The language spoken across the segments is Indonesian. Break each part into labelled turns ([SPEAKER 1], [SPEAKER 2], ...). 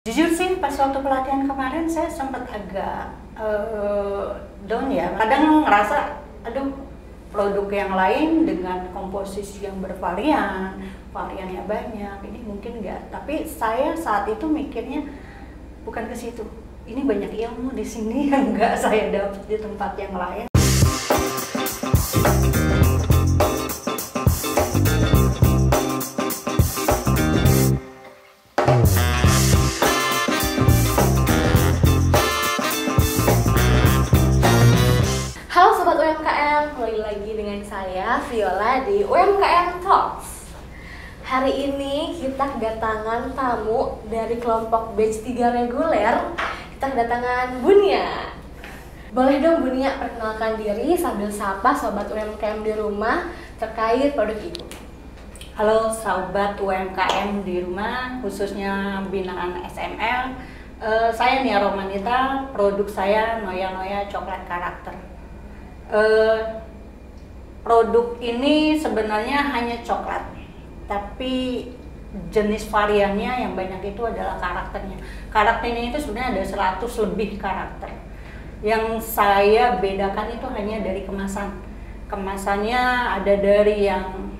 [SPEAKER 1] Jujur sih pas waktu pelatihan kemarin saya sempat agak down ya. Kadang ngerasa, aduh produk yang lain dengan komposisi yang bervarian, variannya banyak, ini mungkin enggak. Tapi saya saat itu mikirnya bukan ke situ. Ini banyak ilmu di sini yang enggak saya dapat di tempat yang lain.
[SPEAKER 2] Halo Sobat UMKM, kembali lagi dengan saya Viola di UMKM Talks. Hari ini kita kedatangan tamu dari kelompok batch 3 reguler. Kita kedatangan Bunia. Boleh dong Bunia perkenalkan diri sambil sapa Sobat UMKM di rumah terkait produk Ibu.
[SPEAKER 1] Halo Sobat UMKM di rumah, khususnya binaan SML. Saya Nia Romanita, produk saya Noya Noya Coklat Karakter. Produk ini sebenarnya hanya coklat, tapi jenis variannya yang banyak itu adalah karakternya. Karakternya itu sebenarnya ada 100 lebih karakter. Yang saya bedakan itu hanya dari kemasan. Kemasannya ada dari yang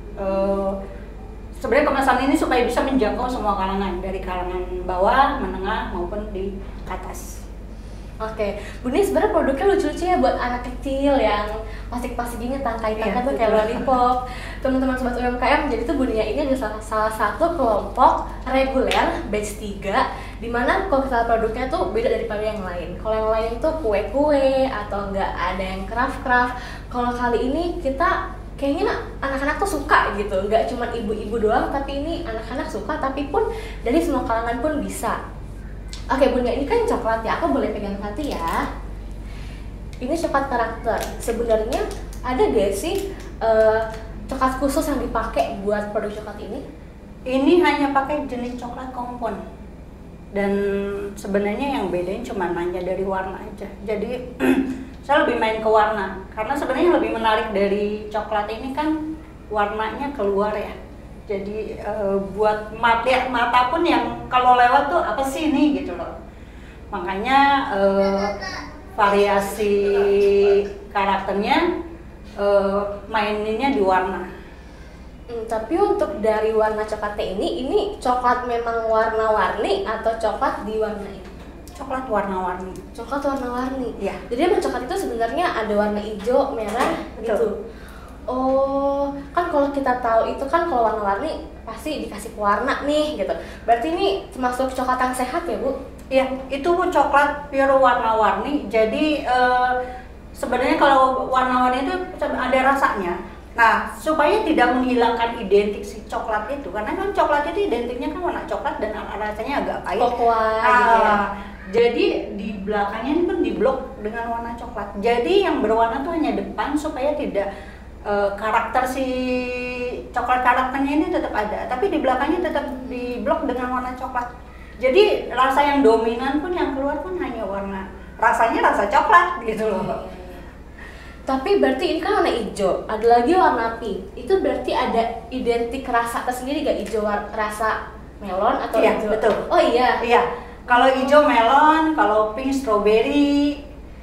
[SPEAKER 1] sebenarnya kemasan ini supaya bisa menjangkau semua kalangan, dari kalangan bawah, menengah maupun di atas.
[SPEAKER 2] Oke, Bunia sebenarnya produknya lucu-lucu ya buat anak kecil yang plastik-plastiknya tangkai-tangkai tuh kayak lollipop. Teman-teman Sobat UMKM, jadi tuh Bunia ini adalah salah satu kelompok reguler batch 3 dimana kalau kita produknya tuh beda daripada yang lain. Kalau yang lain tuh kue-kue atau enggak ada yang craft-craft. Kalau kali ini kita kayaknya anak-anak tuh suka gitu, nggak cuma ibu-ibu doang, tapi ini anak-anak suka, tapi pun dari semua kalangan pun bisa. Oke Bunia, ini kan coklat ya, aku boleh pegang hati ya. Ini coklat karakter. Sebenarnya ada gak sih coklat khusus yang dipakai buat produk coklat ini?
[SPEAKER 1] Ini hanya pakai jenis coklat kompon. Dan sebenarnya yang bedain cuma hanya dari warna aja. Jadi saya lebih main ke warna, karena sebenarnya lebih menarik dari coklat ini kan warnanya keluar ya. Jadi buat mata pun yang kalau lewat tuh apa sih ini gitu loh. Makanya variasi karakternya maininnya di warna.
[SPEAKER 2] Tapi untuk dari warna coklatnya ini coklat memang warna-warni atau coklat diwarnain?
[SPEAKER 1] Coklat warna-warni.
[SPEAKER 2] Coklat warna-warni.
[SPEAKER 1] Iya.
[SPEAKER 2] Jadi emang coklat itu sebenarnya ada warna hijau, merah, gitu. Oh, kan kalau kita tahu itu kan kalau warna-warni pasti dikasih pewarna nih gitu. Berarti ini termasuk coklat yang sehat ya Bu?
[SPEAKER 1] Iya, itu coklat pure warna-warni. Jadi sebenarnya kalau warna-warni itu ada rasanya. Nah, supaya tidak menghilangkan identik si coklat itu, karena kan coklat itu identiknya kan warna coklat dan rasanya agak pahit.
[SPEAKER 2] Gitu ya.
[SPEAKER 1] Jadi di belakangnya ini pun diblok dengan warna coklat. Jadi yang berwarna tuh hanya depan supaya tidak karakter si coklat karakternya ini tetap ada, tapi di belakangnya tetap diblok dengan warna coklat. Jadi rasa yang dominan pun yang keluar pun hanya warna, rasanya rasa coklat gitu loh.
[SPEAKER 2] Tapi berarti ini kan warna hijau, ada lagi warna pink. Itu berarti ada identik rasa tersendiri gak? Hijau rasa melon atau
[SPEAKER 1] iya,
[SPEAKER 2] hijau?
[SPEAKER 1] Betul.
[SPEAKER 2] Oh iya.
[SPEAKER 1] Iya. Kalau hijau melon, kalau pink strawberry,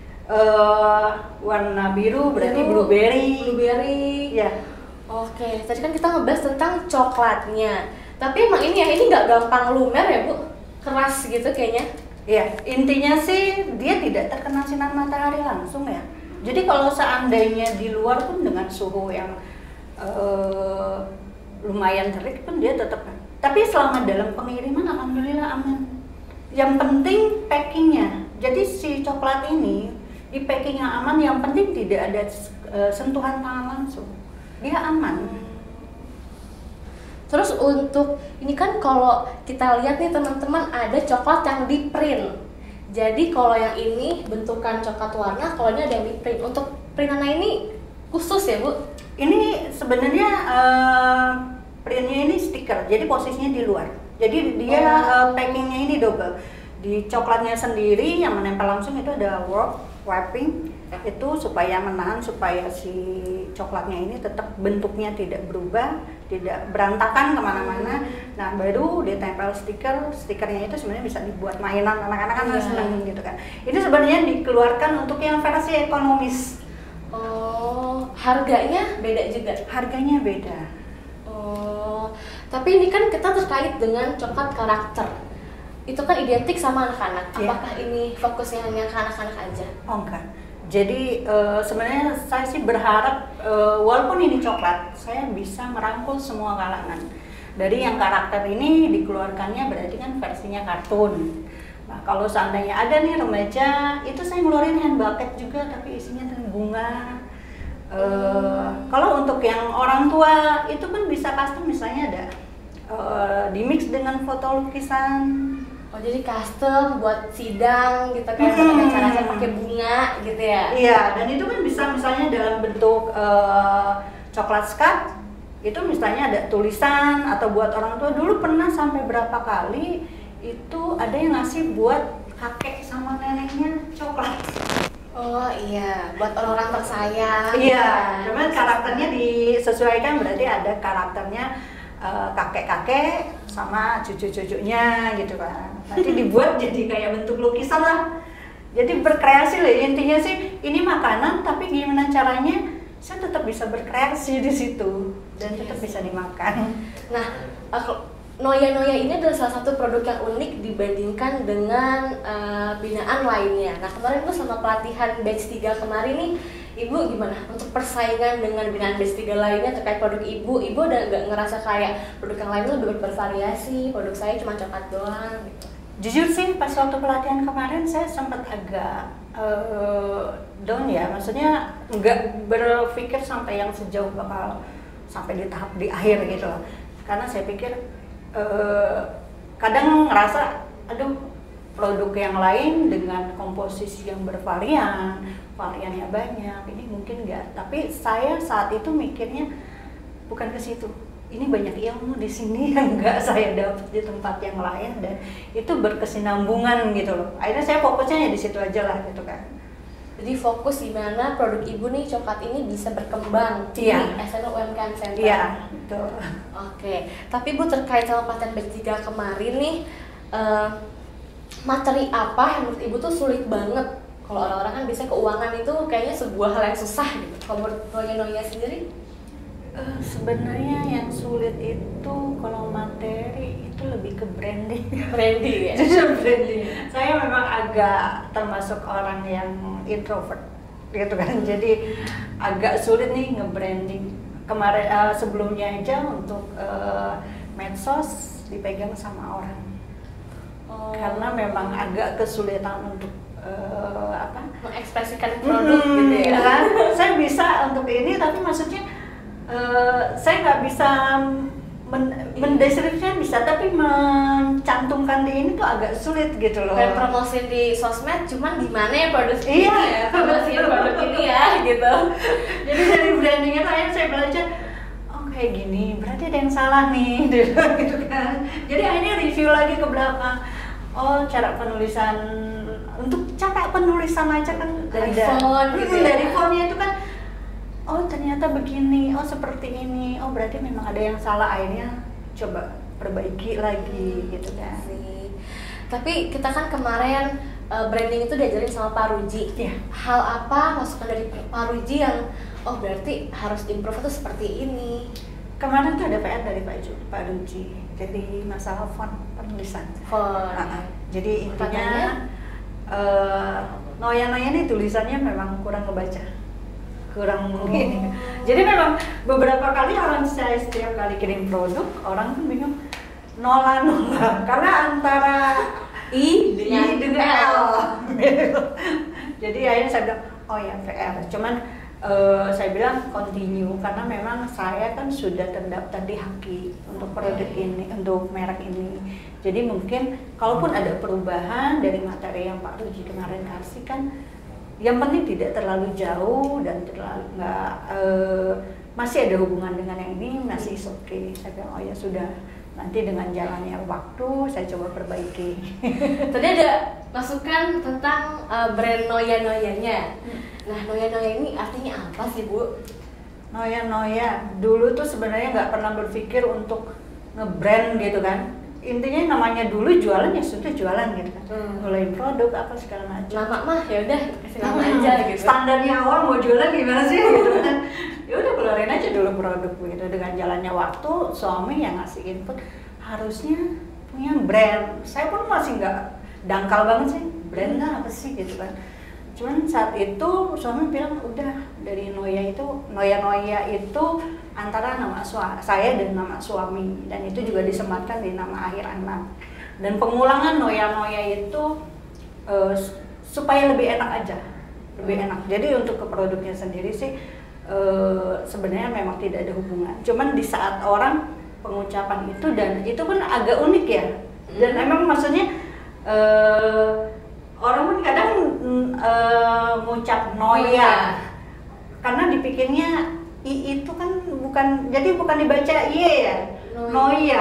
[SPEAKER 1] warna biru berarti blueberry. Ya.
[SPEAKER 2] Oke, tadi kan kita ngebahas tentang coklatnya. Tapi emang ini nggak gampang lumer ya Bu? Keras gitu kayaknya.
[SPEAKER 1] Iya, intinya sih dia tidak terkena sinar matahari langsung ya. Jadi kalau seandainya di luar pun dengan suhu yang lumayan terik pun dia tetap. Tapi selama dalam pengiriman alhamdulillah aman. Yang penting packingnya. Jadi si coklat ini di packing yang aman, yang penting tidak ada sentuhan tangan langsung, dia aman.
[SPEAKER 2] Terus untuk ini kan kalau kita lihat nih teman-teman, ada coklat yang di print. Jadi kalau yang ini bentukan coklat warna, kalau ini ada yang di print. Untuk printannya ini khusus ya Bu?
[SPEAKER 1] Ini sebenarnya printnya ini stiker, jadi posisinya di luar. Jadi dia packingnya ini double. Di coklatnya sendiri yang menempel langsung itu ada wrapping, itu supaya menahan, supaya si coklatnya ini tetap bentuknya tidak berubah, tidak berantakan kemana-mana. Nah baru ditempel stikernya itu sebenarnya bisa dibuat mainan, anak-anak kan seneng gitu kan. Ini sebenarnya dikeluarkan untuk yang versi ekonomis.
[SPEAKER 2] Oh, harganya beda juga?
[SPEAKER 1] Harganya beda.
[SPEAKER 2] Oh, tapi ini kan kita terkait dengan coklat karakter. Itu kan identik sama anak-anak. Apakah ini fokusnya hanya ke anak-anak aja?
[SPEAKER 1] Oh enggak. Jadi sebenarnya saya sih berharap walaupun ini coklat, saya bisa merangkul semua kalangan. Dari yang karakter ini dikeluarkannya berarti kan versinya kartun. Nah, kalau seandainya ada nih remaja, itu saya ngeluarin hand bucket juga tapi isinya bunga. Kalau untuk yang orang tua itu kan bisa custom, misalnya ada dimix dengan foto lukisan.
[SPEAKER 2] Oh, jadi custom buat sidang gitu kan, buat acara-acara pakai bunga gitu ya?
[SPEAKER 1] Iya, dan itu kan bisa misalnya dalam bentuk coklat skat, itu misalnya ada tulisan atau buat orang tua. Dulu pernah sampai berapa kali itu ada yang ngasih buat kakek sama neneknya coklat.
[SPEAKER 2] Oh iya, buat orang-orang tersayang.
[SPEAKER 1] Iya, cuman karakternya disesuaikan, berarti ada karakternya kakek-kakek sama cucu-cucunya gitu kan. Nanti dibuat jadi kayak bentuk lukisan lah. Jadi berkreasi lah, intinya sih ini makanan tapi gimana caranya saya tetap bisa berkreasi di situ dan tetap bisa dimakan.
[SPEAKER 2] Nah, Noya ini adalah salah satu produk yang unik dibandingkan dengan binaan lainnya. Nah, kemarin tuh sama pelatihan batch 3 kemarin nih, Ibu gimana untuk persaingan dengan binaan batch 3 lainnya terkait produk Ibu? Ibu udah nggak ngerasa kayak produk yang lain tuh lebih bervariasi, produk saya cuma coklat doang gitu?
[SPEAKER 1] Jujur sih pas waktu pelatihan kemarin saya sempat agak down ya, maksudnya nggak berpikir sampai yang sejauh bakal sampai di tahap di akhir gitu loh. Karena saya pikir kadang ngerasa aduh produk yang lain dengan komposisi yang bervarian, variannya banyak, ini mungkin enggak. Tapi saya saat itu mikirnya bukan ke situ. Ini banyak ilmu di sini yang enggak saya dapat di tempat yang lain dan itu berkesinambungan gitu loh. Akhirnya saya fokusnya ya di situ aja lah gitu kan.
[SPEAKER 2] Jadi fokus di mana produk Ibu nih coklat ini bisa berkembang di SNU UMKM Center.
[SPEAKER 1] Iya, betul.
[SPEAKER 2] Oke, tapi Bu terkait sama pelatihan batch 3 kemarin nih, materi apa yang menurut Ibu tuh sulit banget? Kalau orang-orang kan biasanya keuangan itu kayaknya sebuah hal yang susah gitu. Kalau menurut Noya sendiri?
[SPEAKER 1] Sebenarnya yang sulit itu kalau materi itu lebih ke branding.
[SPEAKER 2] Branding ya?
[SPEAKER 1] Jujur branding. Saya memang agak termasuk orang yang introvert gitu kan. Jadi agak sulit nih nge-branding. Kemarin sebelumnya aja untuk medsos dipegang sama orang. Karena memang agak kesulitan untuk
[SPEAKER 2] mengekspresikan produk gitu ya.
[SPEAKER 1] Kan? Saya bisa untuk ini tapi maksudnya saya nggak bisa mendeskripsikan bisa, tapi mencantumkan di ini tuh agak sulit gitu loh.
[SPEAKER 2] Kayak promosiin di sosmed, cuman gimana ya produk ini ya, promosiin produk ini ya gitu.
[SPEAKER 1] Jadi dari brandingnya tuh akhirnya saya belajar, oh kayak gini, berarti ada yang salah nih gitu kan. Jadi akhirnya review lagi ke belakang. Oh cara penulisan, untuk cara penulisan aja kan
[SPEAKER 2] dari font gitu ya.
[SPEAKER 1] Dari fontnya itu kan oh ternyata begini, oh seperti ini, oh berarti memang ada yang salah, akhirnya coba perbaiki lagi gitu kan.
[SPEAKER 2] Tapi kita kan kemarin branding itu diajarin sama Pak Ruji. Hal apa masukan dari Pak Ruji yang oh berarti harus improve itu seperti ini?
[SPEAKER 1] Kemarin tuh ada PR dari Pak Ruji, jadi masalah font penulisan. Jadi intinya Noya ini tulisannya memang kurang kebaca. Kurang mungkin. Jadi memang beberapa kali orang saya setiap kali kirim produk, orang pun bingung nola karena antara I dengan L. Jadi akhirnya saya bilang oh ya PR. Cuman saya bilang continue karena memang saya kan sudah terdaftar di Haki untuk produk ini, untuk merek ini. Jadi mungkin kalaupun ada perubahan dari materi yang Pak Ruji kemarin kasih kan, yang penting tidak terlalu jauh dan terlalu nggak masih ada hubungan dengan yang ini, masih oke. Saya bilang oh ya sudah, nanti dengan jalannya waktu saya coba perbaiki.
[SPEAKER 2] Tadi ada masukan tentang brand Noya-Noyanya. Nah, noya-noya ini artinya apa sih, Bu?
[SPEAKER 1] Noya dulu tuh sebenarnya nggak pernah berpikir untuk nge-brand gitu kan. Intinya namanya dulu jualan ya sudah jualan gitu kan. Mulai produk apa segala macam.
[SPEAKER 2] Nama mah ya udah kasih nama aja gitu.
[SPEAKER 1] Standarnya awal mau jualan gimana sih gitu kan. Ya udah keluarin aja dulu produk begitu. Dengan jalannya waktu suami yang ngasih input harusnya punya brand. Saya pun masih nggak dangkal banget sih, brand apa sih gitu kan. Cuman saat itu suami bilang udah dari noya itu antara nama saya dan nama suami, dan itu juga disematkan di nama akhir anak. Dan pengulangan noya itu supaya lebih enak aja, lebih enak. Jadi untuk ke produknya sendiri sih sebenarnya memang tidak ada hubungan. Cuman di saat orang pengucapan itu, dan itu pun agak unik ya. Dan emang maksudnya orang pun kadang ngucap noya karena dipikirnya i itu kan bukan dibaca iya ya, noya.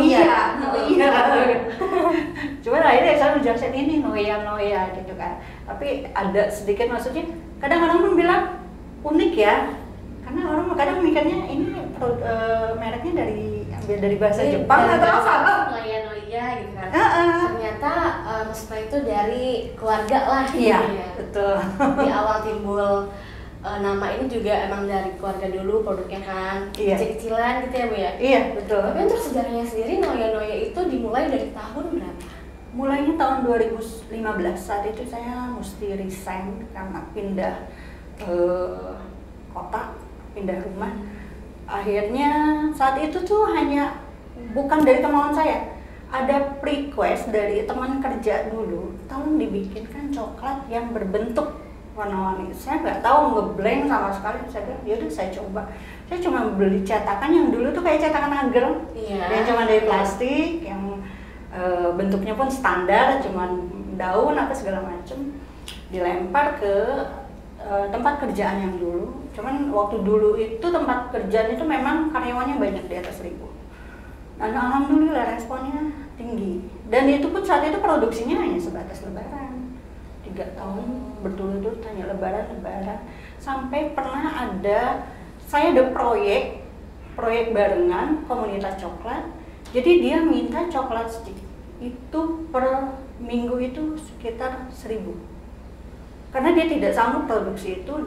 [SPEAKER 1] Cuman akhirnya saya menjelaskan ini noya gitu kan. Tapi ada sedikit maksudnya kadang orang pun bilang unik ya, karena orang kadang mikirnya ini mereknya dari bahasa Jepang atau apa?
[SPEAKER 2] Noya gitu kan. Ternyata maksudnya itu dari keluarga lah.
[SPEAKER 1] Iya,
[SPEAKER 2] gitu ya.
[SPEAKER 1] betul.
[SPEAKER 2] Di awal timbul nama ini juga emang dari keluarga dulu produknya kan.
[SPEAKER 1] Iya.
[SPEAKER 2] Kecil-kecilan gitu ya, Bu ya.
[SPEAKER 1] Iya, betul.
[SPEAKER 2] Tapi untuk sejarahnya sendiri noya itu dimulai dari tahun berapa?
[SPEAKER 1] Mulainya tahun 2015. Saat itu saya mesti resign karena pindah kota, pindah rumah. Akhirnya saat itu tuh hanya bukan dari kemauan saya, ada request dari teman kerja dulu, tolong dibikinkan coklat yang berbentuk warna-warni. Saya nggak tahu, ngeblank sama sekali. Saya bilang yaudah saya coba. Saya cuma beli cetakan yang dulu tuh kayak cetakan agar, yang cuma dari plastik, yang bentuknya pun standar, cuma daun apa segala macem, dilempar ke tempat kerjaan yang dulu. Cuman waktu dulu itu tempat kerjaan itu memang karyawannya banyak, di atas 1.000. Dan alhamdulillah responnya tinggi. Dan itu pun saat itu produksinya hanya sebatas lebaran. 3 tahun berturut-turut hanya lebaran. Sampai pernah saya ada proyek barengan komunitas coklat. Jadi dia minta coklat stick itu per minggu itu sekitar 1.000. Karena dia tidak sanggup produksi itu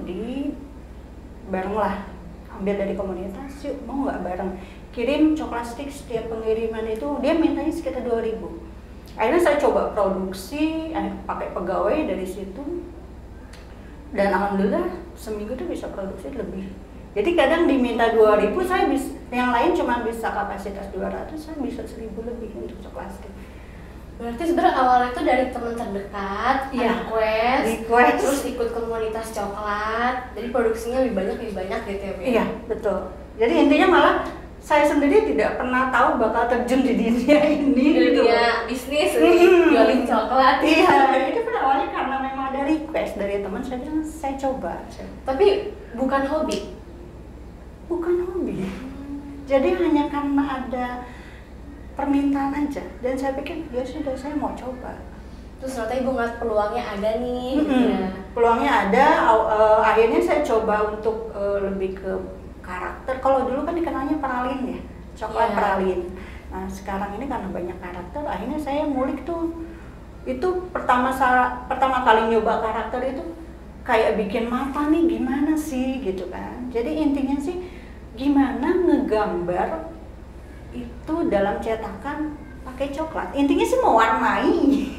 [SPEAKER 1] bareng lah, ambil dari komunitas, yuk mau nggak bareng kirim coklat stick. Setiap pengiriman itu dia mintanya sekitar 2.000. Akhirnya saya coba produksi, pakai pegawai dari situ, dan alhamdulillah seminggu tuh bisa produksi lebih. Jadi kadang diminta 2.000, saya bisa, yang lain cuma bisa kapasitas 200, saya bisa 1.000 lebih untuk coklat stick.
[SPEAKER 2] Berarti sebenarnya awalnya itu dari teman terdekat, request, terus ikut komunitas coklat, jadi produksinya lebih banyak gitu ya, Bu?
[SPEAKER 1] Iya, betul. Jadi intinya malah saya sendiri tidak pernah tahu bakal terjun di dunia ini, gitu.
[SPEAKER 2] Dunia bisnis, jualin coklat.
[SPEAKER 1] Iya, itu pun awalnya karena memang ada request dari teman, saya bilang saya coba.
[SPEAKER 2] Tapi bukan hobi?
[SPEAKER 1] Bukan hobi. Jadi hanya karena ada permintaan aja, dan saya pikir ya sudah, saya mau coba.
[SPEAKER 2] Terus ternyata Ibu ngeliat peluangnya ada nih. Ya.
[SPEAKER 1] Peluangnya ada. Akhirnya saya coba untuk lebih ke karakter. Kalau dulu kan dikenalnya pralin ya, coklat pralin. Nah sekarang ini karena banyak karakter, akhirnya saya ngulik tuh. Itu pertama kali nyoba karakter itu kayak bikin mata nih gimana sih gitu kan. Jadi intinya sih gimana ngegambar itu dalam cetakan pakai coklat. Intinya sih mewarnai,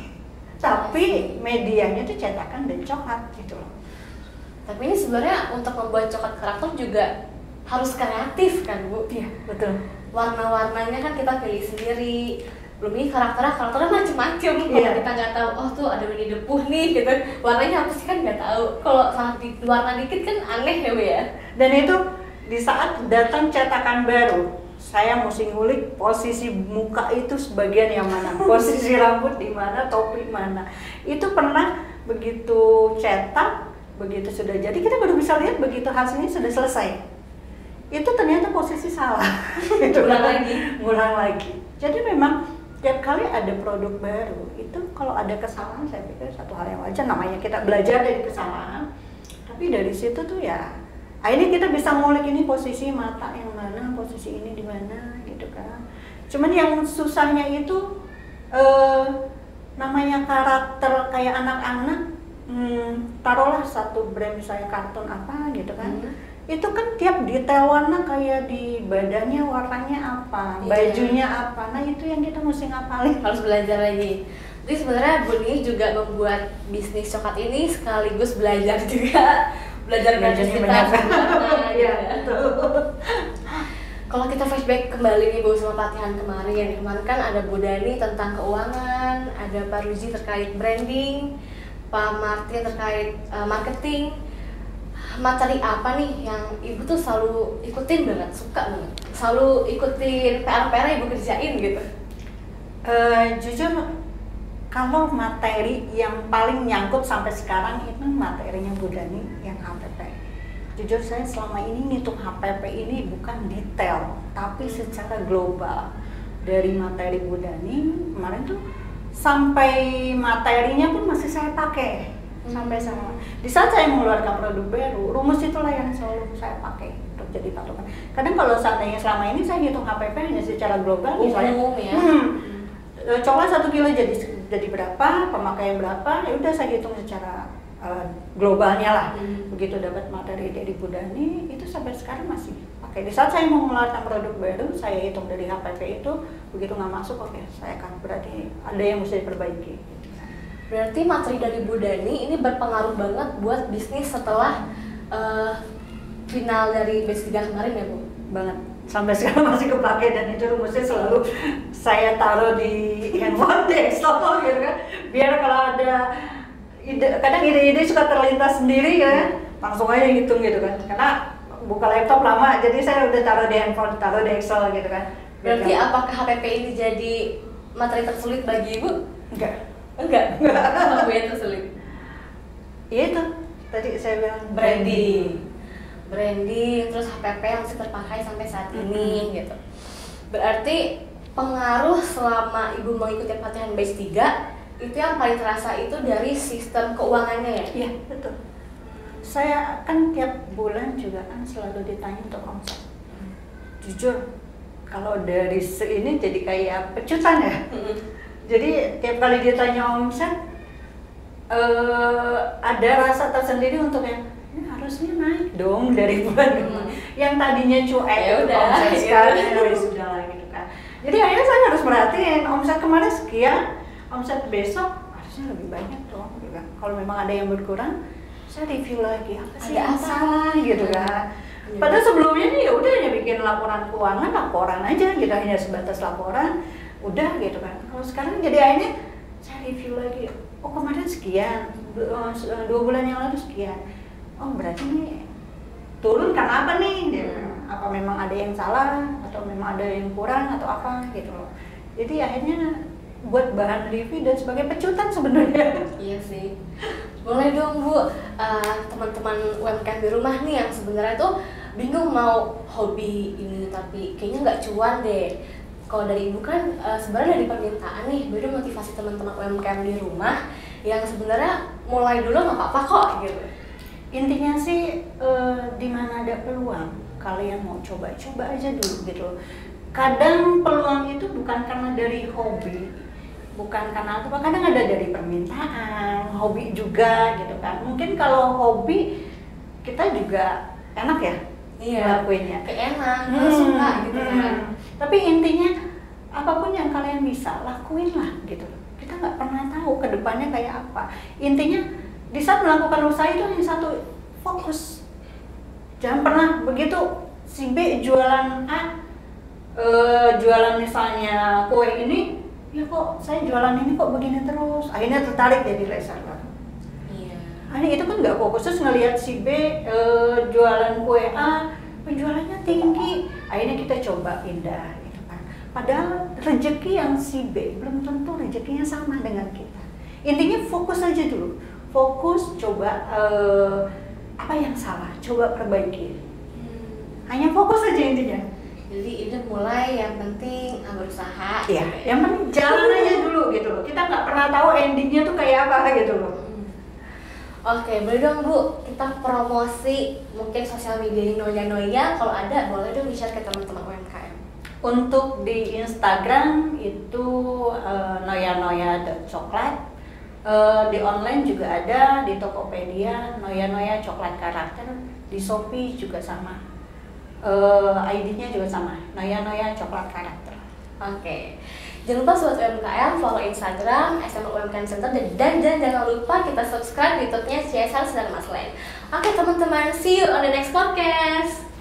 [SPEAKER 1] tapi medianya tuh cetakan dan coklat gitu loh.
[SPEAKER 2] Tapi ini sebenarnya untuk membuat coklat karakter juga harus kreatif kan, Bu?
[SPEAKER 1] Iya, betul.
[SPEAKER 2] Warna-warnanya kan kita pilih sendiri. Belum ini karakternya macem-macem. Kalau kita nggak tahu, oh tuh ada Winnie the Pooh nih gitu, warnanya apa sih kan nggak tahu. Kalau salah warna dikit kan aneh ya, Bu ya.
[SPEAKER 1] Dan itu di saat datang cetakan baru, saya mesti ngulik posisi muka itu sebagian yang mana, posisi rambut di mana, topi mana. Itu pernah begitu cetak, begitu sudah jadi, kita baru bisa lihat begitu hasilnya sudah selesai. Itu ternyata posisi salah. Ngulang lagi. Jadi memang tiap kali ada produk baru, itu kalau ada kesalahan saya pikir satu hal yang wajar, namanya kita belajar dari kesalahan. Tapi dari situ tuh ya akhirnya kita bisa ngulik ini posisi mata yang mana, posisi ini di mana gitu kan. Cuman yang susahnya itu namanya karakter kayak anak-anak, taruhlah satu brand misalnya kartun apa gitu kan. Itu kan tiap detail warna kayak di badannya warnanya apa, bajunya apa. Nah itu yang kita mesti ngapalin,
[SPEAKER 2] harus belajar lagi. Jadi sebenarnya Bu Nia juga membuat bisnis coklat ini sekaligus belajar juga, belajar kreativitas.
[SPEAKER 1] Iya, betul.
[SPEAKER 2] Kalau kita flashback kembali nih Bu sama pelatihan kemarin kan ada Bu Dani tentang keuangan, ada Pak Ruzi terkait branding, Pak Martin terkait marketing. Materi apa nih yang Ibu tuh selalu ikutin banget, suka banget, selalu ikutin PR-PR Ibu kerjain gitu?
[SPEAKER 1] Jujur, kalau materi yang paling nyangkut sampai sekarang itu materinya Bu Dani yang HPP. Jujur saya selama ini ngitung HPP ini bukan detail, tapi secara global. Dari materi Bu Dani kemarin tuh sampai materinya pun masih saya pakai sampai sama. Di saat saya mengeluarkan produk baru, rumus itulah yang selalu saya pakai untuk jadi patokan. Kadang kalau seandainya selama ini saya hitung HPP hanya secara global, misalnya, coklat 1 kilo jadi berapa, pemakaian berapa, ya udah saya hitung secara globalnya lah. Begitu dapat materi dari Bu Dani, itu sampai sekarang masih pakai. Di saat saya mau mengeluarkan produk baru, saya hitung dari HPP itu, begitu nggak masuk, oke, saya akan berarti ada yang mesti diperbaiki.
[SPEAKER 2] Berarti materi dari Bu Dani ini berpengaruh banget buat bisnis setelah final dari batch 3 kemarin ya Bu?
[SPEAKER 1] Banget, sampai sekarang masih kepake dan itu rumusnya selalu saya taruh di handphone, di Excel gitu kan. Biar kalau ada ide, kadang ide-ide suka terlintas sendiri ya, langsung aja hitung gitu kan. Karena buka laptop lama, jadi saya udah taruh di handphone, taruh di Excel gitu kan.
[SPEAKER 2] Berarti apakah HPP ini jadi materi tersulit bagi Ibu? Enggak, apa yang tersulit?
[SPEAKER 1] Iya itu, tadi saya bilang
[SPEAKER 2] branding, terus HPP yang masih terpakai sampai saat ini gitu. Berarti pengaruh selama Ibu mengikuti pelatihan batch 3 itu yang paling terasa itu dari sistem keuangannya ya?
[SPEAKER 1] Iya, betul. Saya kan tiap bulan juga kan selalu ditanya untuk omset. Jujur, kalau dari ini jadi kayak pecutan ya. Jadi tiap kali ditanya omset, ada rasa tersendiri untuk yang ini harusnya naik dong dari bulan yang tadinya cuek omset sekarang sudah lah gitu kan. Jadi akhirnya saya harus merhatiin omset kemarin sekian, omset besok harusnya lebih banyak dong gitu kan. Kalau memang ada yang berkurang, saya review lagi apa sih yang salah gitu kan. Padahal sebelumnya nih ya udah hanya bikin laporan keuangan, laporan aja gitu, hanya sebatas laporan. Udah gitu kan. Kalau sekarang jadi akhirnya saya review lagi. Oh kemarin sekian, 2 bulan yang lalu sekian. Oh berarti nih turun karena apa nih? Apa memang ada yang salah atau memang ada yang kurang atau apa gitu loh. Jadi akhirnya buat bahan review dan sebagai pecutan sebenarnya.
[SPEAKER 2] Iya sih. Boleh dong Bu, teman-teman UMKM di rumah nih yang sebenarnya tuh bingung mau hobi ini tapi kayaknya nggak cuan deh. Kalau dari Ibu kan sebenarnya dari permintaan nih, baru motivasi teman-teman UMKM di rumah yang sebenarnya mulai dulu nggak apa-apa kok gitu.
[SPEAKER 1] Intinya sih di mana ada peluang, kalian mau coba-coba aja dulu gitu. Kadang peluang itu bukan karena dari hobi, bukan karena apa, kadang ada dari permintaan, hobi juga gitu kan. Mungkin kalau hobi kita juga enak ya ngelakuinnya,
[SPEAKER 2] enak, suka gitu kan.
[SPEAKER 1] Tapi intinya apapun yang kalian bisa lakuin lah gitu. Kita nggak pernah tahu ke depannya kayak apa. Intinya di saat melakukan usaha itu hanya satu, fokus. Jangan pernah begitu si B jualan A, jualan misalnya kue ini, ya kok saya jualan ini kok begini terus. Akhirnya tertarik jadi reseller. Iya. Akhirnya itu kan nggak fokus, terus ngelihat si B jualan kue A, penjualannya tinggi, akhirnya kita coba pindah gitu kan. Padahal rezeki yang si B belum tentu rezekinya sama dengan kita. Intinya fokus aja dulu, fokus coba apa yang salah, coba perbaiki. Hanya fokus aja intinya.
[SPEAKER 2] Jadi itu mulai yang penting berusaha.
[SPEAKER 1] Iya, yang penting jalan aja dulu gitu loh. Kita nggak pernah tahu endingnya tuh kayak apa gitu loh.
[SPEAKER 2] Oke, boleh dong Bu, kita promosi mungkin sosial media Noya, kalau ada boleh dong di-share ke teman-teman UMKM.
[SPEAKER 1] Untuk di Instagram itu noya-noya.coklat. Di online juga ada, di Tokopedia Noya Coklat Karakter, di Shopee juga sama. ID-nya juga sama, Noya Coklat Karakter.
[SPEAKER 2] Oke. Jangan lupa sobat UMKM follow Instagram SMA UMKM Center dan jangan lupa kita subscribe YouTube-nya CSR Sedang Mas Lain. Oke teman-teman, see you on the next podcast.